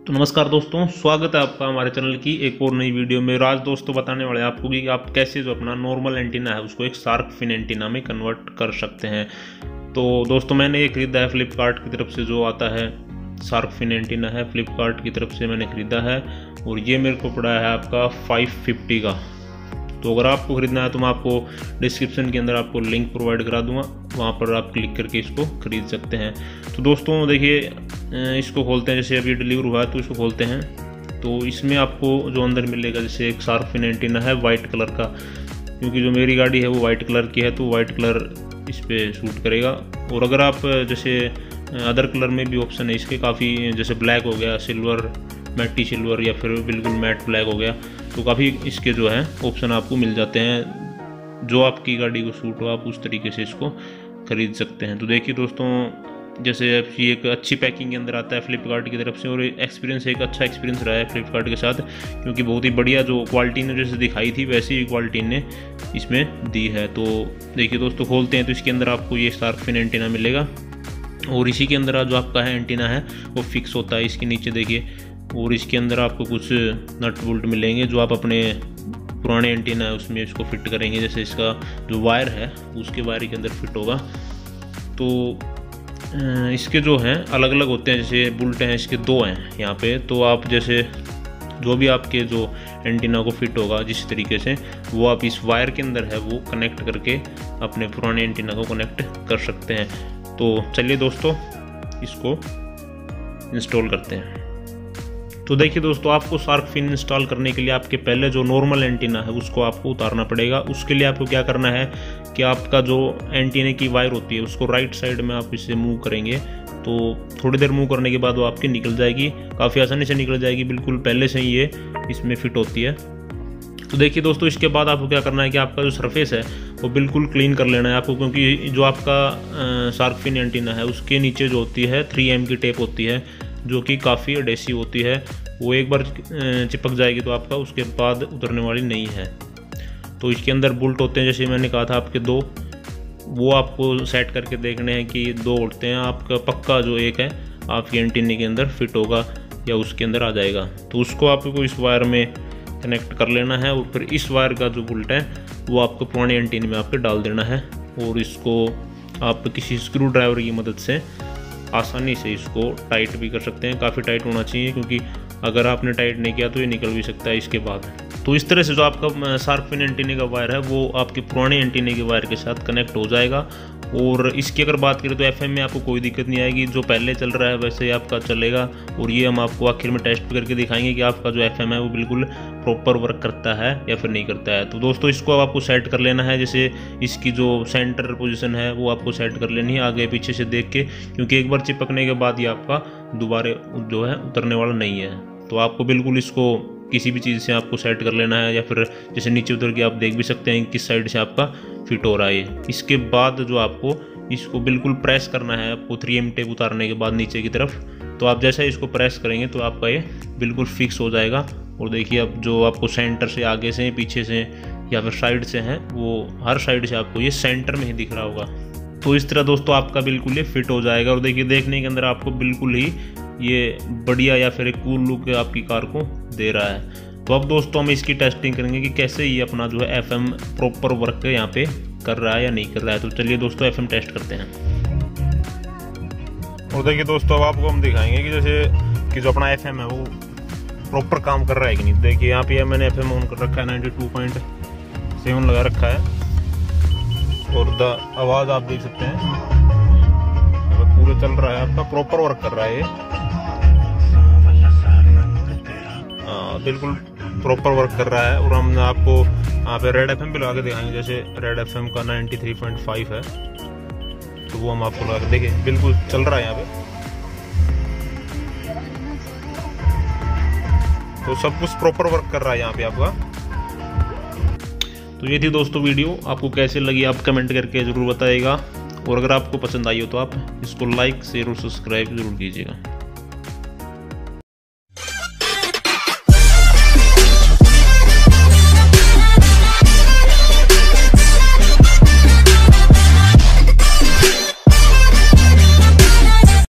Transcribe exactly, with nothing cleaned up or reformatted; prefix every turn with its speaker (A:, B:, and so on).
A: तो नमस्कार दोस्तों, स्वागत है आपका हमारे चैनल की एक और नई वीडियो में। आज दोस्तों बताने वाले हैं आपको कि आप कैसे जो अपना नॉर्मल एंटीना है उसको एक शार्क फिन एंटीना में कन्वर्ट कर सकते हैं। तो दोस्तों मैंने ये खरीदा है फ्लिपकार्ट की तरफ से, जो आता है शार्क फिन एंटीना है, फ्लिपकार्ट की तरफ से मैंने ख़रीदा है और ये मेरे को पड़ा है आपका फाइव फिफ्टी का। तो अगर आपको ख़रीदना है तो मैं आपको डिस्क्रिप्शन के अंदर आपको लिंक प्रोवाइड करा दूंगा, वहाँ पर आप क्लिक करके इसको ख़रीद सकते हैं। तो दोस्तों देखिए, इसको खोलते हैं। जैसे अभी डिलीवर हुआ है तो इसको खोलते हैं। तो इसमें आपको जो अंदर मिलेगा, जैसे एक शार्क फिन एंटीना है वाइट कलर का, क्योंकि जो मेरी गाड़ी है वो वाइट कलर की है तो वाइट कलर इस पर सूट करेगा। और अगर आप जैसे अदर कलर में भी ऑप्शन है इसके काफ़ी, जैसे ब्लैक हो गया, सिल्वर, मैटी सिल्वर या फिर बिल्कुल मैट ब्लैक हो गया, तो काफ़ी इसके जो है ऑप्शन आपको मिल जाते हैं। जो आपकी गाड़ी को सूट हो आप उस तरीके से इसको ख़रीद सकते हैं। तो देखिए दोस्तों, जैसे ये एक अच्छी पैकिंग के अंदर आता है फ्लिपकार्ट की तरफ से, और एक्सपीरियंस एक अच्छा एक्सपीरियंस रहा है फ्लिपकार्ट के साथ, क्योंकि बहुत ही बढ़िया जो क्वालिटी ने जैसे दिखाई थी वैसी ही क्वालिटी ने इसमें दी है। तो देखिए दोस्तों, खोलते हैं तो इसके अंदर आपको ये शार्क फिन एंटीना मिलेगा और इसी के अंदर जो आपका है एंटीना है वो फिक्स होता है इसके नीचे देखिए। और इसके अंदर आपको कुछ नट बोल्ट मिलेंगे जो आप अपने पुराने एंटीना है उसमें इसको फिट करेंगे। जैसे इसका जो वायर है उसके वायर के अंदर फिट होगा। तो इसके जो हैं अलग अलग होते हैं, जैसे बुल्ट हैं इसके दो हैं यहाँ पे। तो आप जैसे जो भी आपके जो एंटीना को फिट होगा जिस तरीके से, वो आप इस वायर के अंदर है वो कनेक्ट करके अपने पुराने एंटीना को कनेक्ट कर सकते हैं। तो चलिए दोस्तों इसको इंस्टॉल करते हैं। तो देखिए दोस्तों, आपको शार्क फिन इंस्टॉल करने के लिए आपके पहले जो नॉर्मल एंटीना है उसको आपको उतारना पड़ेगा। उसके लिए आपको क्या करना है कि आपका जो एंटीने की वायर होती है उसको राइट साइड में आप इसे मूव करेंगे। तो थोड़ी देर मूव करने के बाद वो आपकी निकल जाएगी, काफ़ी आसानी से निकल जाएगी, बिल्कुल पहले से ही ये इसमें फिट होती है। तो देखिए दोस्तों, इसके बाद आपको क्या करना है कि आपका जो सरफेस है वो बिल्कुल क्लीन कर लेना है आपको, क्योंकि जो आपका शार्क फिन एंटीना है उसके नीचे जो होती है थ्री एम की टेप होती है जो कि काफ़ी एडेसिव होती है। वो एक बार चिपक जाएगी तो आपका उसके बाद उतरने वाली नहीं है। तो इसके अंदर बोल्ट होते हैं, जैसे मैंने कहा था आपके दो, वो आपको सेट करके देखने हैं कि दो उठते हैं। आपका पक्का जो एक है आपके एंटीने के अंदर फिट होगा या उसके अंदर आ जाएगा। तो उसको आपको इस वायर में कनेक्ट कर लेना है और फिर इस वायर का जो बोल्ट है वो आपको पुराने एंटीने में आपके डाल देना है। और इसको आप किसी स्क्रू ड्राइवर की मदद से आसानी से इसको टाइट भी कर सकते हैं। काफ़ी टाइट होना चाहिए, क्योंकि अगर आपने टाइट नहीं किया तो ये निकल भी सकता है इसके बाद। तो इस तरह से जो आपका शार्क फिन एंटीने का वायर है वो आपके पुराने एंटीने के वायर के साथ कनेक्ट हो जाएगा। और इसकी अगर बात करें तो एफएम में आपको कोई दिक्कत नहीं आएगी, जो पहले चल रहा है वैसे ही आपका चलेगा। और ये हम आपको आखिर में टेस्ट करके दिखाएंगे कि आपका जो एफएम है वो बिल्कुल प्रॉपर वर्क करता है या फिर नहीं करता है। तो दोस्तों इसको अब आपको सेट कर लेना है। जैसे इसकी जो सेंटर पोजीशन है वो आपको सेट कर लेनी है आगे पीछे से देख के, क्योंकि एक बार चिपकने के बाद ये आपका दोबारा जो है उतरने वाला नहीं है। तो आपको बिल्कुल इसको किसी भी चीज़ से आपको सेट कर लेना है, या फिर जैसे नीचे उतर के आप देख भी सकते हैं किस साइड से आपका फिट हो रहा है। इसके बाद जो आपको इसको बिल्कुल प्रेस करना है आपको थ्री एम टेप उतारने के बाद नीचे की तरफ। तो आप जैसे इसको प्रेस करेंगे तो आपका ये बिल्कुल फिक्स हो जाएगा। और देखिए अब जो आपको सेंटर से, आगे से, पीछे से या फिर साइड से हैं, वो हर साइड से आपको ये सेंटर में ही दिख रहा होगा। तो इस तरह दोस्तों आपका बिल्कुल ये फिट हो जाएगा। और देखिए देखने के अंदर आपको बिल्कुल ही ये बढ़िया या फिर एक कूल लुक आपकी कार को दे रहा है। तो अब दोस्तों हम इसकी टेस्टिंग करेंगे कि कैसे ये अपना जो है एफएम प्रॉपर वर्क यहाँ पे कर रहा है या नहीं कर रहा है। तो चलिए दोस्तों एफएम टेस्ट करते हैं। और देखिए दोस्तों, अब आपको हम दिखाएंगे कि जैसे कि जो अपना एफएम है वो प्रॉपर काम कर रहा है कि नहीं। देखिए यहाँ पे मैंने एफएम ऑन कर रखा है, नाइन्टी टू पॉइंट सेवन लगा रखा है और द आवाज़ आप देख सकते हैं पूरे चल रहा है, आपका प्रॉपर वर्क कर रहा है ये। हाँ बिल्कुल प्रॉपर वर्क कर रहा है। और हम आपको यहाँ पे रेड एफएम भी लगा के दिखाएंगे, जैसे रेड एफएम का नाइन्टी थ्री पॉइंट फाइव है तो वो हम आपको लगा के देखिए बिल्कुल चल रहा है यहाँ पे। तो सब कुछ प्रॉपर वर्क कर रहा है यहाँ पे आपका। तो ये थी दोस्तों वीडियो, आपको कैसे लगी आप कमेंट करके ज़रूर बताइएगा। और अगर आपको पसंद आई हो तो आप इसको लाइक, शेयर और सब्सक्राइब जरूर कीजिएगा।